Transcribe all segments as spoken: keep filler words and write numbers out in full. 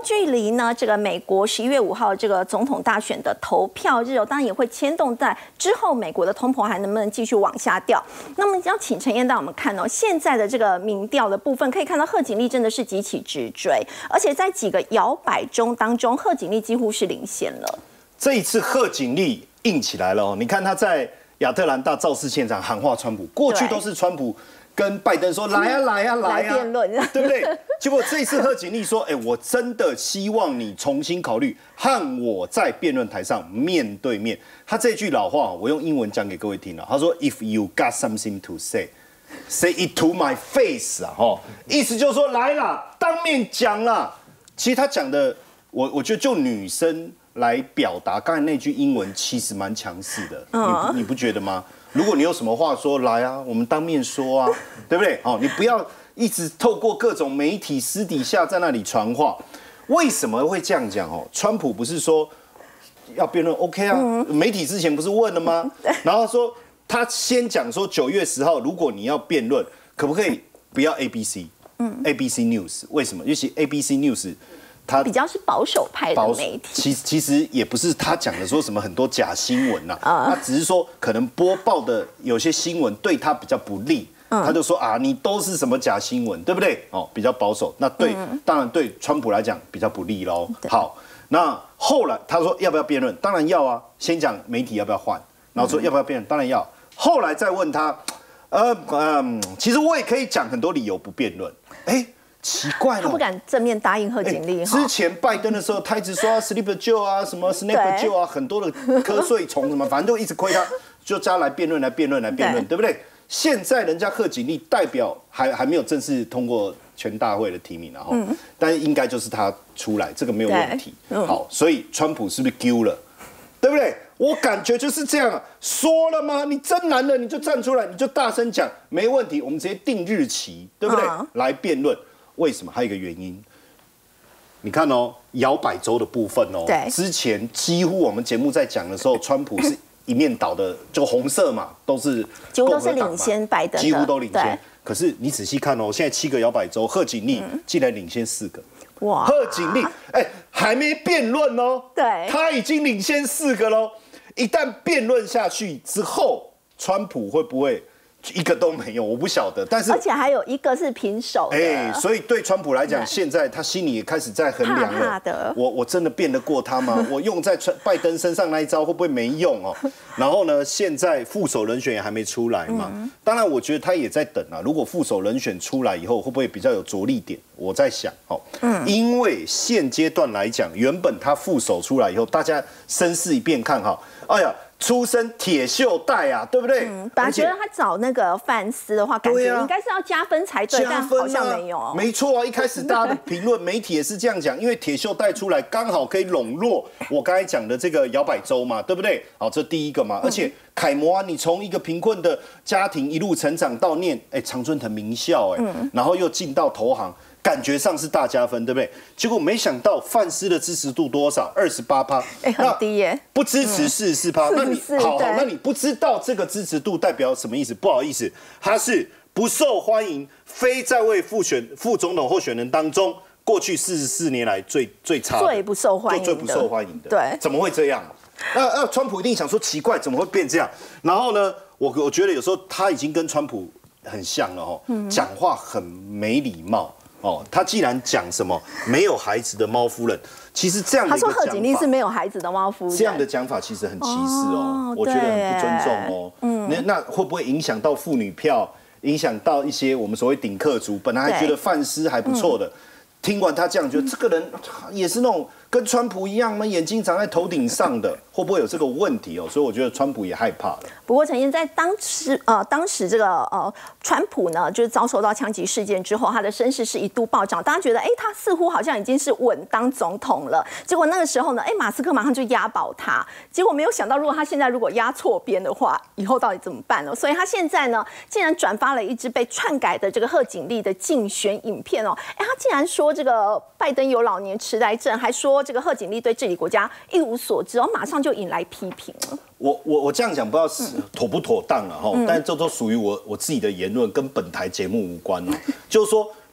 距离呢这个美国十一月五号这个总统大选的投票日哦，当然也会牵动在之后美国的通膨还能不能继续往下掉。那么要请陈彦带我们看哦，现在的这个民调的部分，可以看到贺锦丽真的是急起直追，而且在几个摇摆州当中，贺锦丽几乎是领先了。 这一次贺锦丽硬起来了哦，你看他在亚特兰大造势现场喊话川普，过去都是川普跟拜登说来呀来呀来呀， 辩论， 对不对？结果这一次贺锦丽说，哎，我真的希望你重新考虑和我在辩论台上面对面。他这句老话，我用英文讲给各位听了。他说 ，If you got something to say, say it to my face 啊，哦，意思就是说来啦，当面讲啦。其实他讲的，我我觉得就女生来表达刚才那句英文，其实蛮强势的，你不你不觉得吗？如果你有什么话说，来啊，我们当面说啊，对不对？哦，你不要一直透过各种媒体私底下在那里传话。为什么会这样讲？哦，川普不是说要辩论 OK 啊？媒体之前不是问了吗？然后说他先讲说九月十号，如果你要辩论，可不可以不要 A B C？ 嗯 ，A B C News 为什么？尤其 A B C News。他比较是保守派的媒体， 其其实也不是他讲的说什么很多假新闻呐、啊，他只是说可能播报的有些新闻对他比较不利，他就说啊，你都是什么假新闻，对不对？哦，比较保守，那对，当然对川普来讲比较不利喽。好，那后来他说要不要辩论？当然要啊，先讲媒体要不要换，然后说要不要辩论？当然要。后来再问他，呃嗯，其实我也可以讲很多理由不辩论，哎。奇怪了， 他不敢正面答应贺锦丽。 之前拜登的时候，他一直说 sleep Joe 啊，什么 snap Joe 啊，很多的瞌睡虫什么，反正就一直亏他，就叫他来辩论，来辩论，来辩论，对不对？现在人家贺锦丽代表还还没有正式通过全大会的提名，然后，嗯、但是应该就是他出来，这个没有问题。嗯、好，所以川普是不是丢了？对不对？我感觉就是这样啊，说了吗？你真男人你就站出来，你就大声讲，没问题，我们直接定日期，对不对？嗯、来辩论。为什么？还有一个原因，你看哦，摇摆州的部分哦，之前几乎我们节目在讲的时候，川普是一面倒的，就红色嘛，都是几乎都是领先拜登， 几乎都领先。可是你仔细看哦，现在七个摇摆州，贺锦丽竟然领先四个。哇！贺锦丽，哎，还没辩论哦， 对， 他已经领先四个喽。一旦辩论下去之后，川普会不会？一个都没有，我不晓得。但是而且还有一个是平手的，哎， 所以对川普来讲，现在他心里也开始在衡量了。 怕怕的我我真的辩得过他吗？我用在拜登身上那一招会不会没用哦？然后呢，现在副手人选也还没出来嘛。嗯、当然，我觉得他也在等啊。如果副手人选出来以后，会不会比较有着力点？我在想哦，嗯，因为现阶段来讲，原本他副手出来以后，大家声势一变看哈，哎呀。出身铁锈带啊，对不对？ 嗯，本来觉得他找那个范斯的话，感觉应该是要加分才对，但好像没有。 没错啊，一开始大家的评论，媒体也是这样讲，因为铁锈带出来刚好可以笼络我刚才讲的这个摇摆州嘛，对不对？好，这第一个嘛，而且楷模啊，你从一个贫困的家庭一路成长到念哎常春藤名校哎，然后又进到投行。感觉上是大加分，对不对？结果没想到范斯的支持度多少？二十八趴， 哎，很低耶。 不支持四十四趴，那你好好，那你不知道这个支持度代表什么意思？不好意思，他是不受欢迎，非在位副选副总统候选人当中，过去四十四年来最最差的， 最不受欢迎的， 最不受欢迎的。 对， 怎么会这样？那那川普一定想说奇怪，怎么会变这样？然后呢，我我觉得有时候他已经跟川普很像了哦，讲话很没礼貌。哦，他既然讲什么没有孩子的猫夫人，其实这样的一个讲法， 他说贺锦丽是没有孩子的猫夫人， 这样的讲法其实很歧视哦，我觉得很不尊重哦。嗯，那那会不会影响到妇女票，影响到一些我们所谓顶客族，本来还觉得范斯还不错的，听完他这样，觉得这个人也是那种跟川普一样吗？眼睛长在头顶上的，会不会有这个问题哦？所以我觉得川普也害怕了。 不过陈彦在当时呃，当时这个呃，川普呢，就是遭受到枪击事件之后，他的声势是一度暴涨，大家觉得哎，他似乎好像已经是稳当总统了。结果那个时候呢，哎，马斯克马上就押宝他，结果没有想到，如果他现在如果押错边的话，以后到底怎么办呢？所以他现在呢，竟然转发了一支被篡改的这个贺锦丽的竞选影片哦，哎，他竟然说这个拜登有老年痴呆症，还说这个贺锦丽对治理国家一无所知哦，马上就引来批评了。 我我我这样讲不知道是妥不妥当了哈，嗯、但这都属于我我自己的言论，跟本台节目无关哦。就是说，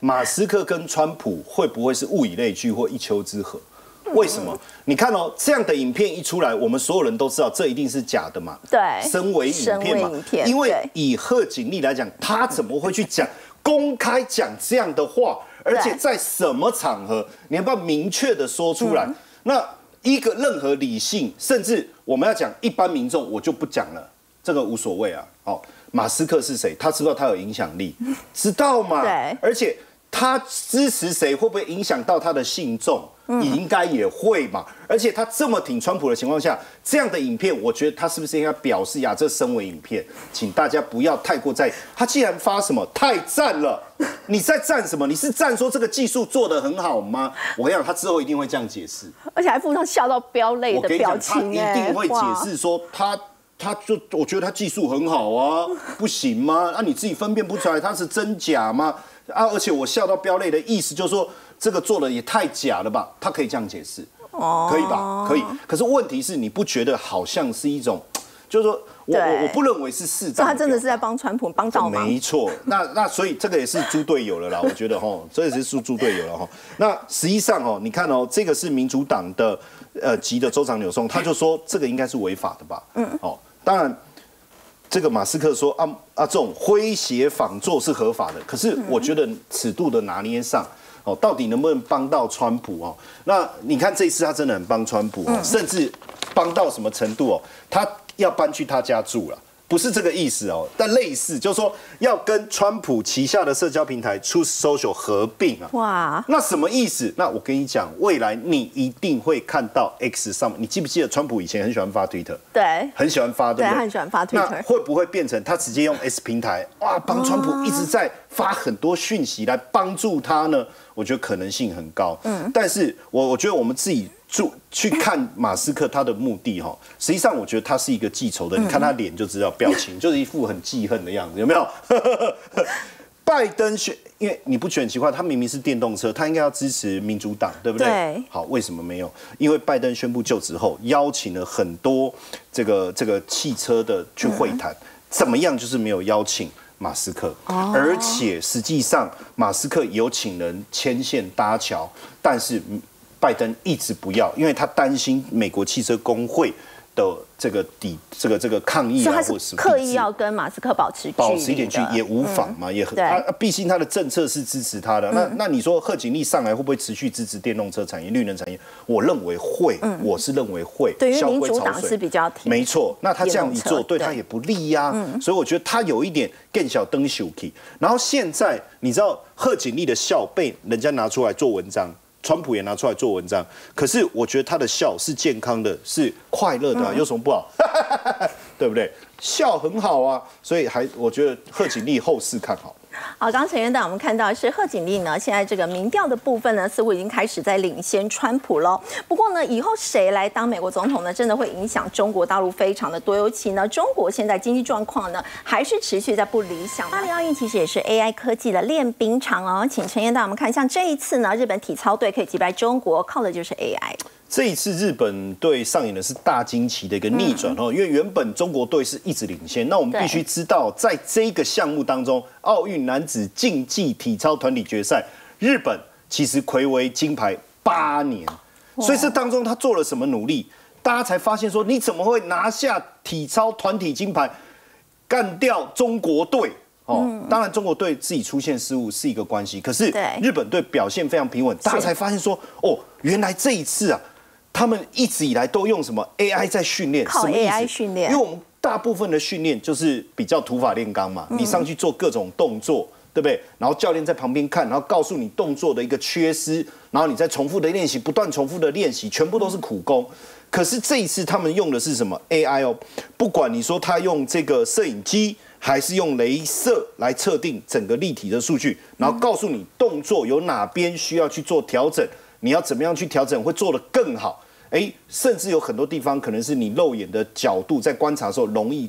马斯克跟川普会不会是物以类聚或一丘之貉？为什么？你看哦，这样的影片一出来，我们所有人都知道这一定是假的嘛？ 对， 深伪影片嘛。因为以贺锦丽来讲，他怎么会去讲公开讲这样的话？而且在什么场合？你要不要明确的说出来？嗯、那一个任何理性，甚至我们要讲一般民众，我就不讲了，这个无所谓啊。哦，马斯克是谁？他知道他有影响力，知道嘛？ 对， 而且他支持谁，会不会影响到他的信众？嗯、应该也会嘛。而且他这么挺川普的情况下，这样的影片，我觉得他是不是应该表示呀？这身为影片，请大家不要太过在意。他既然发什么太赞了，你在赞什么？你是赞说这个技术做得很好吗？我跟你讲，他之后一定会这样解释， 而且还附上笑到飙泪的表情。 他一定会解释说他。他就我觉得他技术很好啊，不行吗？啊，你自己分辨不出来他是真假吗？啊，而且我笑到飙泪的意思就是说，这个做的也太假了吧？他可以这样解释，哦，可以吧？可以。可是问题是，你不觉得好像是一种，就是说我我我不认为是适当。 他真的是在帮川普帮倒忙。 没错，那那所以这个也是猪队友了啦，我觉得哈，这也是猪猪队友了哈。那实际上哦，你看哦，这个是民主党的呃籍的州长纽松，他就说这个应该是违法的吧？嗯，哦。当然，这个马斯克说啊啊，这种诙谐仿作是合法的，可是我觉得尺度的拿捏上，哦，到底能不能帮到川普哦？那你看这一次他真的很帮川普哦，甚至帮到什么程度哦？他要搬去他家住了。不是这个意思哦，但类似，就是说要跟川普旗下的社交平台 Truth Social 合并啊。哇，那什么意思？那我跟你讲，未来你一定会看到 X 上面，你记不记得川普以前很喜欢发 Twitter？ 对， 很喜欢发，对不对？ 对，他很喜欢发 Twitter。 那会不会变成他直接用 S 平台，哇，帮川普一直在发很多讯息来帮助他呢？我觉得可能性很高。嗯，但是我我觉得我们自己。去看马斯克他的目的哈，实际上我觉得他是一个记仇的，你看他脸就知道，表情就是一副很记恨的样子，有没有？拜登选，因为你不觉得很奇怪，他明明是电动车，他应该要支持民主党，对不对？ 对。 好，为什么没有？因为拜登宣布就职后，邀请了很多这个这个汽车的去会谈，嗯、怎么样？就是没有邀请马斯克，哦、而且实际上马斯克有请人牵线搭桥，但是。拜登一直不要，因为他担心美国汽车工会的这个抵这个这个抗议啊，或是刻意要跟马斯克保持保持一点距离，也无妨嘛，嗯、也很啊，毕竟他的政策是支持他的。嗯、那那你说贺锦丽上来会不会持续支持电动车产业、绿能产业？我认为会，嗯、我是认为会。 对，因为民主党是比较挺， 没错。那他这样一做，对他也不利呀、啊。嗯、所以我觉得他有一点更小灯秀气。然后现在你知道贺锦丽的笑被人家拿出来做文章。川普也拿出来做文章，可是我觉得他的笑是健康的，是快乐的、啊，嗯、有什么不好？对不对？笑很好啊，所以还我觉得贺锦丽后市看好。 好，刚刚陈院长我们看到的是贺锦丽呢，现在这个民调的部分呢，似乎已经开始在领先川普了。不过呢，以后谁来当美国总统呢，真的会影响中国大陆非常的多。尤其呢，中国现在经济状况呢，还是持续在不理想。巴黎奥运其实也是 A I 科技的练兵场哦。请陈院长我们看，像这一次呢，日本体操队可以击败中国，靠的就是 A I。 这一次日本队上演的是大惊奇的一个逆转哦，因为原本中国队是一直领先，那我们必须知道，在这个项目当中，奥运男子竞技体操团体决赛，日本其实睽违金牌八年，所以这当中他做了什么努力？大家才发现说，你怎么会拿下体操团体金牌，干掉中国队？哦，当然中国队自己出现失误是一个关系，可是日本队表现非常平稳，大家才发现说，哦，原来这一次啊。他们一直以来都用什么 A I 在训练？ 靠 A I 训练， 因为我们大部分的训练就是比较土法炼钢嘛，嗯、你上去做各种动作，对不对？然后教练在旁边看，然后告诉你动作的一个缺失，然后你再重复的练习，不断重复的练习，全部都是苦功。可是这一次他们用的是什么 A I 哦？不管你说他用这个摄影机，还是用雷射来测定整个立体的数据，然后告诉你动作有哪边需要去做调整。你要怎么样去调整，会做得更好？哎，甚至有很多地方可能是你肉眼的角度在观察的时候容易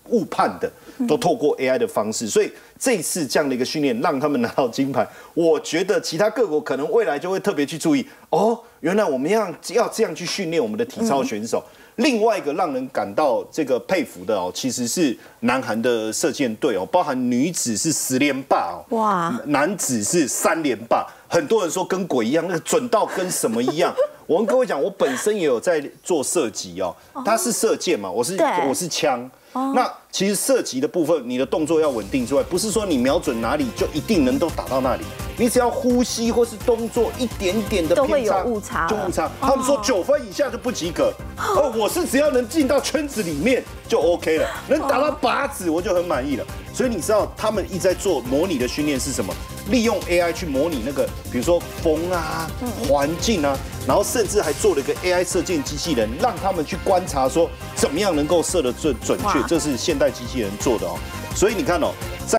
误判的，都透过 A I 的方式。所以这一次这样的一个训练，让他们拿到金牌，我觉得其他各国可能未来就会特别去注意哦，原来我们要要这样去训练我们的体操选手。另外一个让人感到这个佩服的哦，其实是南韩的射箭队哦，包含女子是十连霸哦，哇，男子是三连霸。很多人说跟鬼一样，那个准到跟什么一样。我跟各位讲，我本身也有在做射击哦，他是射箭嘛，我是我是枪。那其实射击的部分，你的动作要稳定之外，不是说你瞄准哪里就一定能够打到那里，你只要呼吸或是动作一点点的偏差， 误差就误差。他们说九分以下就不及格，哦，我是只要能进到圈子里面就 OK 了，能打到靶子我就很满意了。所以你知道他们一直在做模拟的训练是什么？利用 A I 去模拟那个，比如说风啊、环境啊，然后甚至还做了一个 A I 射箭机器人，让他们去观察说怎么样能够射得最准确，这是现代机器人做的哦。所以你看哦，